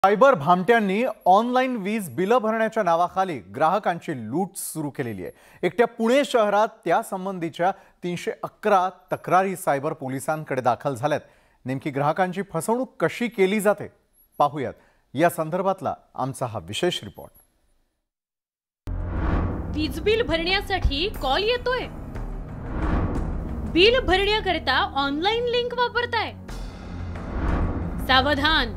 Cyber भामट्यांनी online वीज bill भरण्याच्या नावाखाली ग्राहकांची लूट सुरू केलेली आहे। एकट्या पुणे शहरात त्या संबंधीच्या 311 तक्रारी सायबर पोलिसांकडे दाखल झाल्यात। नेमकी ग्राहकांची फसवणूक कशी केली जाते पाहूयात या संदर्भातला आमचा हा विशेष रिपोर्ट। वीज बिल भरण्यासाठी कॉल येतोय, बिल भरण्याकरता ऑनलाईन लिंक वापरताय। सावधान,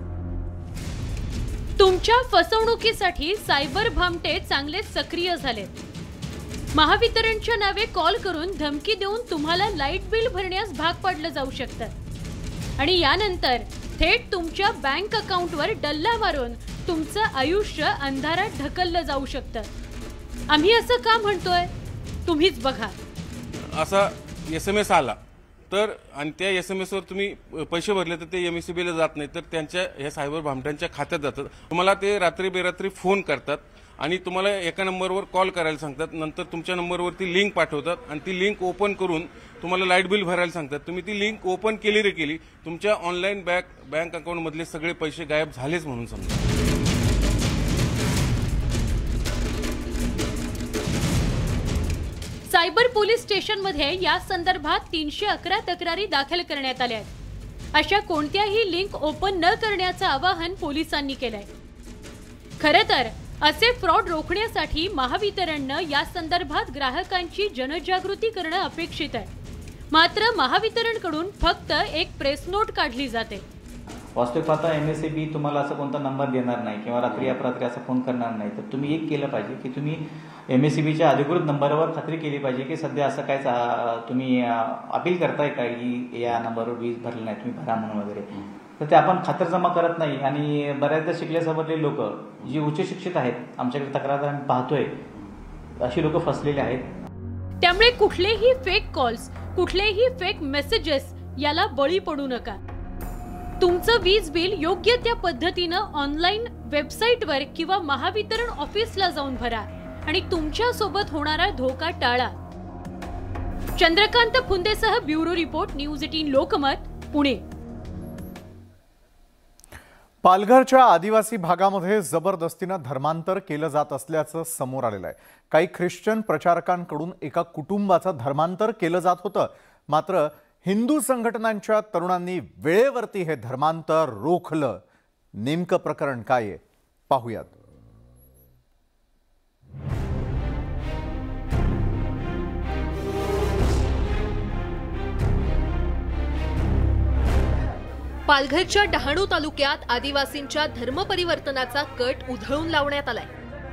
तुमच्या फसवणुकीसाठी सायबर भामटे चांगले सक्रिय झालेत। महावितरणच्या नावे कॉल करून धमकी देऊन तुम्हाला लाईट बिल भरण्यास भाग पाडलं जाऊ शकतं आणि यानंतर थेट तुमच्या बँक अकाउंटवर डल्ला मारून तुमचं आयुष्य अंधारात ढकललं जाऊ शकतं। आम्ही असं का म्हणतोय तुम्हीच बघा। असा SMS आला तर आणि त्या SMS वर तुम्ही पैसे भरले तर ते MSEB ला जात नाही, तर त्यांच्या ह्या सायबर भामट्यांच्या खात्यात जातात। तुम्हाला ते रात्री बेरात्री फोन करतात आणि तुम्हाला एका नंबरवर कॉल करायला सांगतात। नंतर तुमच्या नंबरवरती लिंक पाठवतात आणि ती लिंक ओपन करून तुम्हाला लाईट बिल भरायला सांगतात। तुम्ही ती लिंक ओपन केली रे केली, तुमच्या ऑनलाईन बँक अकाउंट मधले सगळे पैसे गायब झालेच म्हणून समजा। सायबर पोलीस स्टेशनमध्ये या संदर्भात 311 तक्रारी दाखल करण्यात आल्या आहेत। अशा कोणत्याही लिंक ओपन न करण्याचं आवाहन पोलिसांनी केलंय। खरं तर असे फ्रॉड रोखण्यासाठी महावितरणनं या संदर्भात ग्राहकांची जनजागृती करणं अपेक्षित आहे। मात्र महावितरणकडून फक्त एक प्रेस नोट काढली जाते। वास्तविक पाहता MSEB तुम्हाला असं कोणता नंबर देणार नाही किंवा रात्री अपरात्री असं फोन करणार नाही। तर तुम्ही एक केलं पाहिजे की तुम्ही MSEBच्या अधिकृत नंबरवर खात्री केली पाहिजे की सध्या असं काय तुम्ही अपील करताय का की या नंबरवर वीज भरली नाही तुम्ही भरा म्हणून वगैरे। तर ते आपण खातरजमा करत नाही आणि बऱ्याचदा शिकल्यासवरले लोक जी उच्च शिक्षित आहेत आमच्याकडे तक्रार आम्ही पाहतोय अशी लोक फसलेले आहेत। त्यामुळे कुठलेही फेक कॉल्स, कुठलेही फेक मेसेजेस याला बळी पडू नका। तुमचं वीज बिल योग्य त्या पद्धतीनं ऑनलाईन वेबसाईटवर किंवा महावितरण ऑफिसला जाऊन भरा आणि तुमच्या सोबत होणारा धोका टाळा। चंद्रकांत फुंदेसह bureau report, news 18 Lokmat, Pune. पालघरच्या आदिवासी भागामध्ये जबरदस्तीनं धर्मांतर केलं जात असल्याचं समोर आलेलं आहे। काही ख्रिश्चन प्रचारकांकडून एका कुटुंबाचं धर्मांतर केलं जात होतं, मात्र हिंदू संघटनांच्या तरुणांनी वेळेवरती हे धर्मांतर रोखलं। नेमकं प्रकरण काय आहे पाहूयात। पालघरच्या डहाणू तालुक्यात आदिवासींच्या धर्मपरिवर्तनाचा कट उधळून लावण्यात आलाय।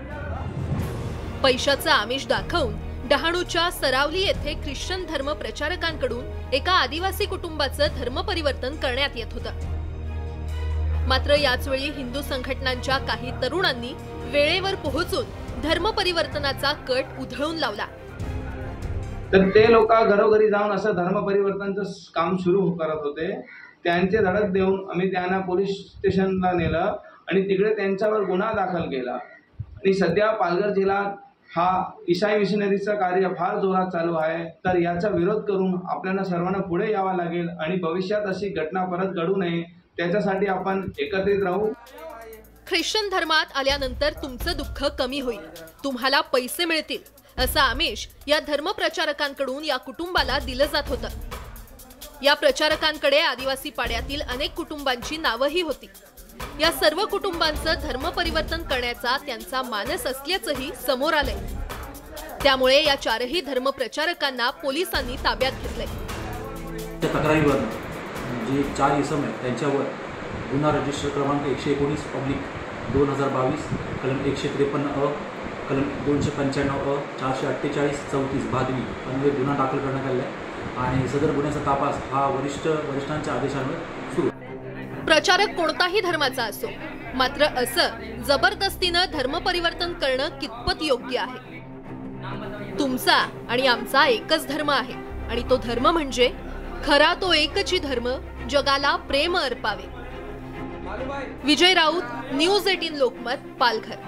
पैशाचं आमिष दाखवून डहाणूच्या सरावली येथे ख्रिश्चन धर्म प्रचारकांकडून एका आदिवासी कुटुंबाचं धर्मपरिवर्तन करण्यात येत होतं। मात्र याच वेळी हिंदू संघटनांच्या काही तरुणांनी वेळेवर पोहोचून धर्मपरिवर्तनाचा कट उधळून लावला। तर ते लोक घरोघरी जाऊन असं धर्मपरिवर्तनाचं काम सुरू करत होते। त्यांचे धडक देऊन आम्ही त्यांना पोलीस स्टेशनला नेलं आणि तिकडे त्यांच्यावर गुन्हा दाखल केला आणि सध्या पालघर जिल्ह्यात हा ईसाई मिशनरीचं कार्य फार जोरात चालू आहे। तर याचा विरोध करून आपल्याला सर्वांना पुढे यावं लागेल आणि भविष्यात अशी घटना परत घडू नये त्याच्यासाठी आपण एकत्रित राहू। ख्रिश्चन धर्मात आल्यानंतर तुमचं दुःख कमी होईल, तुम्हाला पैसे मिळतील असं आमिष या धर्मप्रचारकांकडून या कुटुंबाला दिलं जात होतं। या प्रचारकांकडे आदिवासी पाड्यातील अनेक कुटुंबांची नावंही होती। या सर्व कुटुंबांचं धर्मपरिवर्तन करण्याचा त्यांचा मानस असल्याचंही समोर आलंय। त्यामुळे या चारही धर्मप्रचारकांना पोलिसांनी ताब्यात घेतलंय। त्या तक्रारीवर जे 4 इसम आहेत त्यांच्यावर गुन्हा रजिस्टर क्रमांक 119/2022 कलम 153 कलम 295 448 34 भादवी अन्वये गुन्हा दाखल करण्यात आला आहे आणि सदर गुन्ह्याचा तपास हा वरिष्ठांच्या आदेशानुसार सुरू। प्रचारक कोणताही धर्माचा असो, मात्र असं जबरदस्तीनं धर्मपरिवर्तन करणं कितपत योग्य आहे? तुमचा आणि आमचा एकच धर्म आहे आणि तो धर्म म्हणजे खरा तो एकची धर्म, जगाला प्रेम अर्पावे। विजय राऊत, न्यूज 18 लोकमत, पालघर।